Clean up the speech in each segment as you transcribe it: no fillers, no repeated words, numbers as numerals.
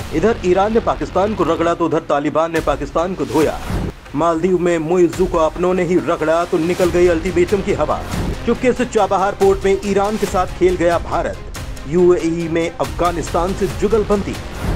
इधर ईरान ने पाकिस्तान को रगड़ा तो उधर तालिबान ने पाकिस्तान को धोया। मालदीव में मुइज़्ज़ू को अपनों ने ही रगड़ा तो निकल गई अल्टीमेटम की हवा। चुपके से चाबहार पोर्ट में ईरान के साथ खेल गया भारत। यूएई में अफगानिस्तान से जुगलबंदी।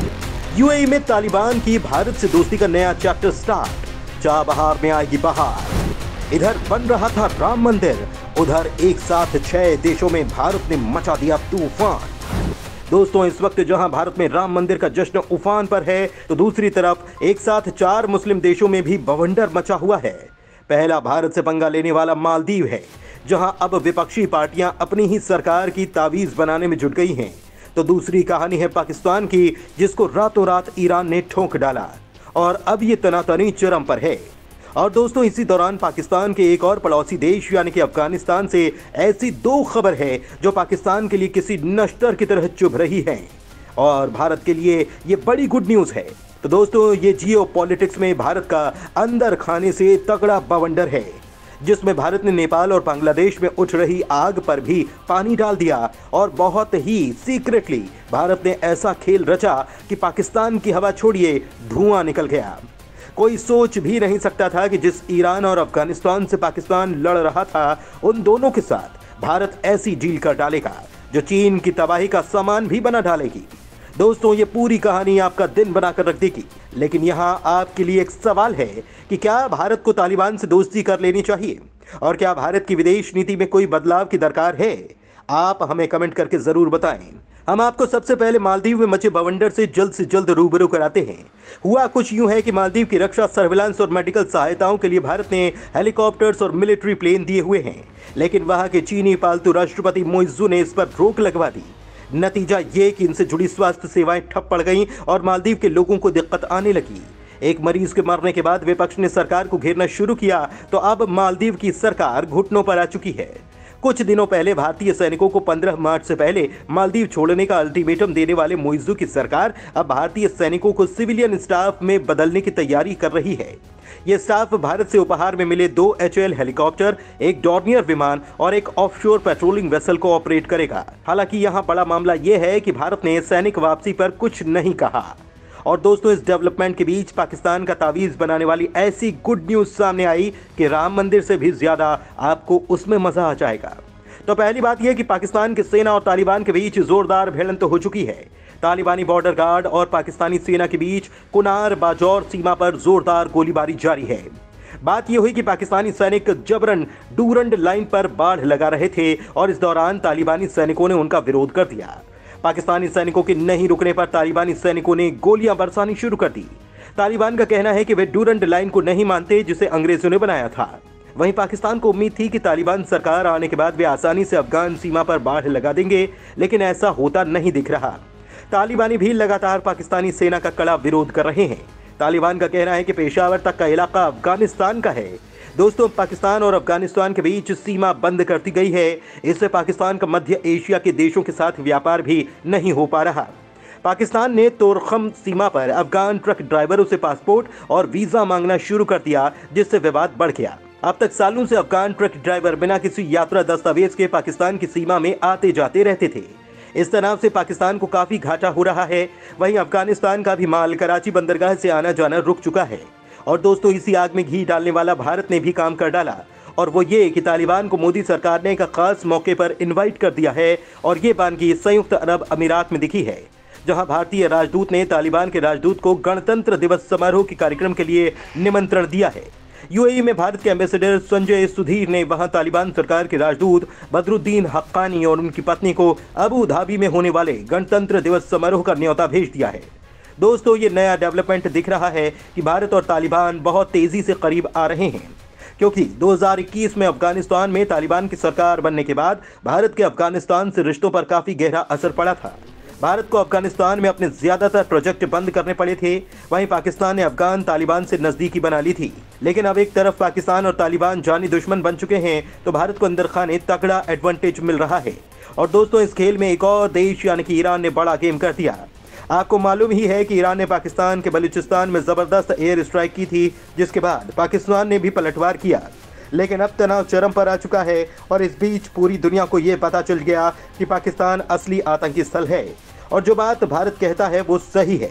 यूएई में तालिबान की भारत से दोस्ती का नया चैप्टर स्टार्ट। चाबहार में आएगी बहार। इधर बन रहा था राम मंदिर, उधर एक साथ 6 देशों में भारत ने मचा दिया तूफान। दोस्तों, इस वक्त जहां भारत में राम मंदिर का जश्न उफान पर है, तो दूसरी तरफ एक साथ 4 मुस्लिम देशों में भी बवंडर मचा हुआ है। पहला भारत से पंगा लेने वाला मालदीव है, जहां अब विपक्षी पार्टियां अपनी ही सरकार की तावीज बनाने में जुट गई हैं। तो दूसरी कहानी है पाकिस्तान की, जिसको रातों रात ईरान ने ठोक डाला और अब ये तनातनी चरम पर है। और दोस्तों, इसी दौरान पाकिस्तान के एक और पड़ोसी देश यानी कि अफगानिस्तान से ऐसी 2 खबर है जो पाकिस्तान के लिए किसी नश्तर की तरह चुभ रही है और भारत के लिए ये बड़ी गुड न्यूज़ है। तो दोस्तों, ये जियो पॉलिटिक्स में भारत का अंदर खाने से तगड़ा बवंडर है, जिसमें भारत ने नेपाल और बांग्लादेश में उठ रही आग पर भी पानी डाल दिया और बहुत ही सीक्रेटली भारत ने ऐसा खेल रचा कि पाकिस्तान की हवा छोड़िए धुआं निकल गया। कोई सोच भी नहीं सकता था कि जिस ईरान और अफगानिस्तान से पाकिस्तान लड़ रहा था, उन दोनों के साथ भारत ऐसी डील कर डालेगा जो चीन की तबाही का सामान भी बना डालेगी। दोस्तों, ये पूरी कहानी आपका दिन बनाकर रख देगी। लेकिन यहाँ आपके लिए एक सवाल है कि क्या भारत को तालिबान से दोस्ती कर लेनी चाहिए और क्या भारत की विदेश नीति में कोई बदलाव की दरकार है? आप हमें कमेंट करके जरूर बताएं। हम आपको सबसे पहले मालदीव में मचे बवंडर से जल्द रूबरू कराते हैं। हुआ कुछ यूं है कि मालदीव की रक्षा, सर्विलांस और मेडिकल सहायताओं के लिए भारत ने हेलीकॉप्टर्स और मिलिट्री प्लेन दिए हुए हैं, लेकिन वहां के चीनी पालतू राष्ट्रपति मुइज़्ज़ू ने इस पर रोक लगवा दी। नतीजा ये कि इनसे जुड़ी स्वास्थ्य सेवाएं ठप पड़ गईं और मालदीव के लोगों को दिक्कत आने लगी। एक मरीज के मरने के बाद विपक्ष ने सरकार को घेरना शुरू किया, तो अब मालदीव की सरकार घुटनों पर आ चुकी है। कुछ दिनों पहले भारतीय सैनिकों को 15 मार्च से पहले मालदीव छोड़ने का अल्टीमेटम देने वाले मुइज़्ज़ू की सरकार अब भारतीय सैनिकों को सिविलियन स्टाफ में बदलने की तैयारी कर रही है। यह स्टाफ भारत से उपहार में मिले 2 HAL हेलीकॉप्टर, एक डॉर्नियर विमान और एक ऑफशोर पेट्रोलिंग वेसल को ऑपरेट करेगा। हालांकि यहाँ बड़ा मामला यह है कि भारत ने सैनिक वापसी पर कुछ नहीं कहा। और दोस्तों, इस डेवलपमेंट के बीच पाकिस्तान का तावीज बनाने वाली ऐसी गुड न्यूज सामने आई कि राम मंदिर से भी ज्यादा आपको उसमें मजा आ जाएगा। तो पहली बात यह कि पाकिस्तान की सेना और तालिबान के बीच जोरदार भिड़ंत हो चुकी है। तालिबानी बॉर्डर गार्ड और पाकिस्तानी सेना के बीच कुनार बाजौर सीमा पर जोरदार गोलीबारी जारी है। बात यह हुई कि पाकिस्तानी सैनिक जबरन डूरंड लाइन पर बाढ़ लगा रहे थे और इस दौरान तालिबानी सैनिकों ने उनका विरोध कर दिया। पाकिस्तानी सैनिकों के नहीं रुकने पर तालिबानी सैनिकों ने गोलियां बरसानी शुरू कर दी। तालिबान का कहना है कि वे डूरंड लाइन को नहीं मानते, जिसे अंग्रेजों ने बनाया था। वहीं पाकिस्तान को उम्मीद थी कि तालिबान सरकार आने के बाद वे आसानी से अफगान सीमा पर बाढ़ लगा देंगे, लेकिन ऐसा होता नहीं दिख रहा। तालिबानी भी लगातार पाकिस्तानी सेना का कड़ा विरोध कर रहे हैं। तालिबान का कहना है कि पेशावर तक का इलाका अफगानिस्तान का है। दोस्तों, पाकिस्तान और अफगानिस्तान के बीच सीमा बंद कर दी गई है। इससे पाकिस्तान का मध्य एशिया के देशों के साथ व्यापार भी नहीं हो पा रहा। पाकिस्तान ने तोरखम सीमा पर अफगान ट्रक ड्राइवरों से पासपोर्ट और वीजा मांगना शुरू कर दिया, जिससे विवाद बढ़ गया। अब तक सालों से अफगान ट्रक ड्राइवर बिना किसी यात्रा दस्तावेज के पाकिस्तान की सीमा में आते जाते रहते थे। इस तनाव से पाकिस्तान को काफी घाटा हो रहा है। वहीं अफगानिस्तान का भी माल कराची बंदरगाह से आना जाना रुक चुका है। और दोस्तों, इसी आग में घी डालने वाला भारत ने भी काम कर डाला, और वो ये कि तालिबान को मोदी सरकार ने एक खास मौके पर इनवाइट कर दिया है। और ये बानगी संयुक्त अरब अमीरात में दिखी है, जहां भारतीय राजदूत ने तालिबान के राजदूत को गणतंत्र दिवस समारोह के कार्यक्रम के लिए निमंत्रण दिया है। यूएई में भारत के एम्बेसडर संजय सुधीर ने वहां तालिबान सरकार के राजदूत बदरुद्दीन हक्कानी और उनकी पत्नी को अबू धाबी में होने वाले गणतंत्र दिवस समारोह का न्योता भेज दिया है। दोस्तों, ये नया डेवलपमेंट दिख रहा है कि भारत और तालिबान बहुत तेजी से करीब आ रहे हैं, क्योंकि 2021 में अफगानिस्तान में तालिबान की सरकार बनने के बाद भारत के अफगानिस्तान से रिश्तों पर काफी गहरा असर पड़ा था। भारत को अफगानिस्तान में अपने ज्यादातर प्रोजेक्ट बंद करने पड़े थे। वहीं पाकिस्तान ने अफगान तालिबान से नजदीकी बना ली थी। लेकिन अब एक तरफ पाकिस्तान और तालिबान जानी दुश्मन बन चुके हैं, तो भारत को अंदर खाने तगड़ा एडवांटेज मिल रहा है। और दोस्तों, इस खेल में एक और देश यानी कि ईरान ने बड़ा गेम कर दिया। आपको मालूम ही है कि ईरान ने पाकिस्तान के बलूचिस्तान में जबरदस्त एयर स्ट्राइक की थी, जिसके बाद पाकिस्तान ने भी पलटवार किया। लेकिन अब तनाव चरम पर आ चुका है और इस बीच पूरी दुनिया को यह पता चल गया कि पाकिस्तान असली आतंकी स्थल है और जो बात भारत कहता है वो सही है।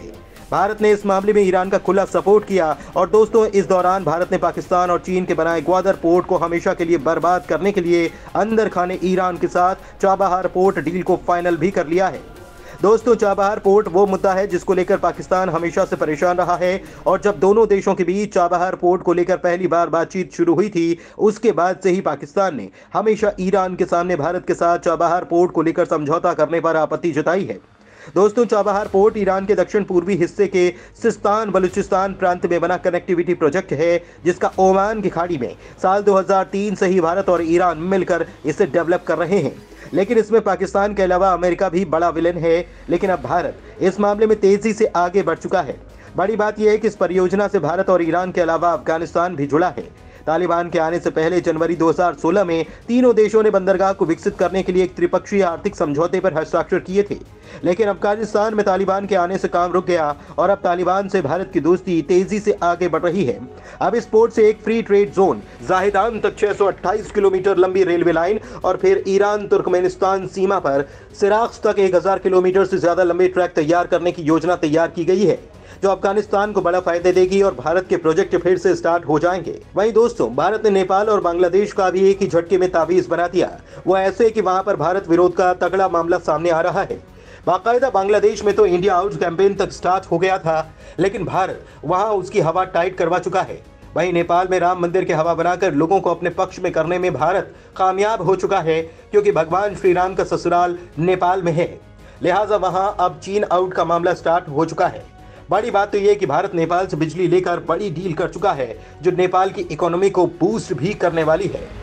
भारत ने इस मामले में ईरान का खुला सपोर्ट किया और दोस्तों इस दौरान भारत ने पाकिस्तान और चीन के बनाए ग्वादर पोर्ट को हमेशा के लिए बर्बाद करने के लिए अंदर खाने ईरान के साथ चाबहार पोर्ट डील को फाइनल भी कर लिया है। दोस्तों चाबहार पोर्ट वो मुद्दा है जिसको लेकर पाकिस्तान हमेशा से परेशान रहा है और जब दोनों देशों के बीच चाबहार पोर्ट को लेकर पहली बार बातचीत शुरू हुई थी उसके बाद से ही पाकिस्तान ने हमेशा ईरान के सामने भारत के साथ चाबहार पोर्ट को लेकर समझौता करने पर आपत्ति जताई है। दोस्तों चाबहार पोर्ट ईरान के दक्षिण पूर्वी हिस्से के सिस्तान बलूचिस्तान प्रांत में बना कनेक्टिविटी प्रोजेक्ट है जिसका ओमान की खाड़ी में साल 2003 से ही भारत और ईरान मिलकर इसे डेवलप कर रहे हैं। लेकिन इसमें पाकिस्तान के अलावा अमेरिका भी बड़ा विलेन है, लेकिन अब भारत इस मामले में तेजी से आगे बढ़ चुका है। बड़ी बात यह है कि इस परियोजना से भारत और ईरान के अलावा अफगानिस्तान भी जुड़ा है। तालिबान के आने से पहले जनवरी 2016 में तीनों देशों ने बंदरगाह को विकसित करने के लिए एक त्रिपक्षीय आर्थिक समझौते पर हस्ताक्षर किए थे, लेकिन अफगानिस्तान में तालिबान के आने से काम रुक गया और अब तालिबान से भारत की दोस्ती तेजी से आगे बढ़ रही है। अब इस पोर्ट से एक फ्री ट्रेड जोन, जाहिदान तक 628 किलोमीटर लंबी रेलवे लाइन और फिर ईरान तुर्कमेनिस्तान सीमा पर सिराक्स तक 1000 किलोमीटर से ज्यादा लंबे ट्रैक तैयार करने की योजना तैयार की गई है, जो अफगानिस्तान को बड़ा फायदे देगी और भारत के प्रोजेक्ट फिर से स्टार्ट हो जाएंगे। वहीं दोस्तों भारत ने नेपाल और बांग्लादेश का भी एक ही झटके में तावीज बना दिया। वो ऐसे कि वहां पर भारत विरोध का तगड़ा मामला सामने आ रहा है। बाकायदा बांग्लादेश में तो इंडिया आउट कैंपेन तक स्टार्ट हो गया था, लेकिन भारत वहां उसकी हवा टाइट करवा चुका है। वहीं नेपाल में राम मंदिर की हवा बनाकर लोगों को अपने पक्ष में करने में भारत कामयाब हो चुका है, क्योंकि भगवान श्री राम का ससुराल नेपाल में है। लिहाजा वहां अब चीन आउट का मामला स्टार्ट हो चुका है। बड़ी बात तो यह कि भारत नेपाल से बिजली लेकर बड़ी डील कर चुका है, जो नेपाल की इकोनॉमी को बूस्ट भी करने वाली है।